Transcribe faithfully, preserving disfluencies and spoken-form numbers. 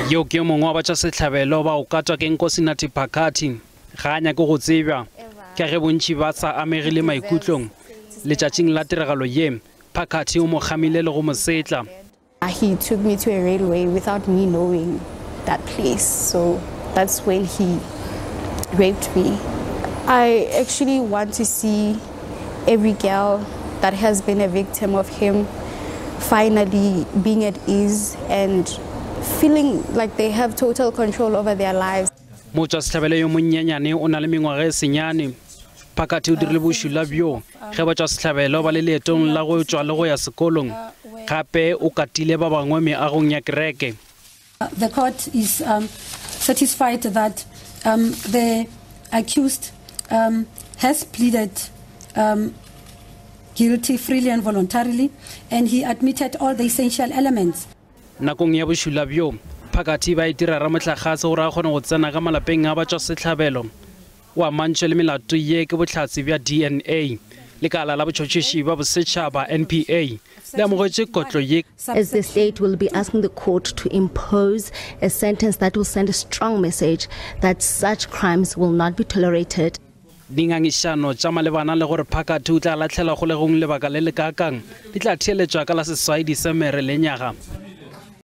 yo ke mongwe wa batšwasetlhabelo ba o katwa ke Nkosinathi Phakathi ga a nyake go tseba ka ge bontši ba sa amegile maikutlong letšatšing la tiragalo ye Phakathi o mo gamile le go mo setla. He took me to a railway without me knowing that place, so that's when he raped me. I actually want to see every girl that has been a victim of him finally being at ease and feeling like they have total control over their lives. Motšwasetlhabelo yo monyenyane o na le mengwaga e senyane. Phakathi o dirile bošula bjo ge batšwasetlhabelo ba le leetong la go tšwa le go ya sekolong gape o katile ba bangwe meagong ya kereke. The court is um, satisfied that um, the accused um, has pleaded um, guilty freely and voluntarily, and he admitted all the essential elements. Nakong ya bošula bjo Phakathi ba itira ra mohlagase gore a kgone go tsena ka malapeng a batšwasetlhabelo wa mantšwe le melato ye ke botlhatsi bja D N A lekala la botšhotšhisi ba bosetšhaba N P A le amogetse kotlo ye. As the state will be asking the court to impose a sentence that will send a strong message that such crimes will not be tolerated. Dingangišano tša malebana le gore Phakathi o tla latlhela kgolegong lebaka le le kakang di tla theeletšwa ka la seswai Desemere le nyaga.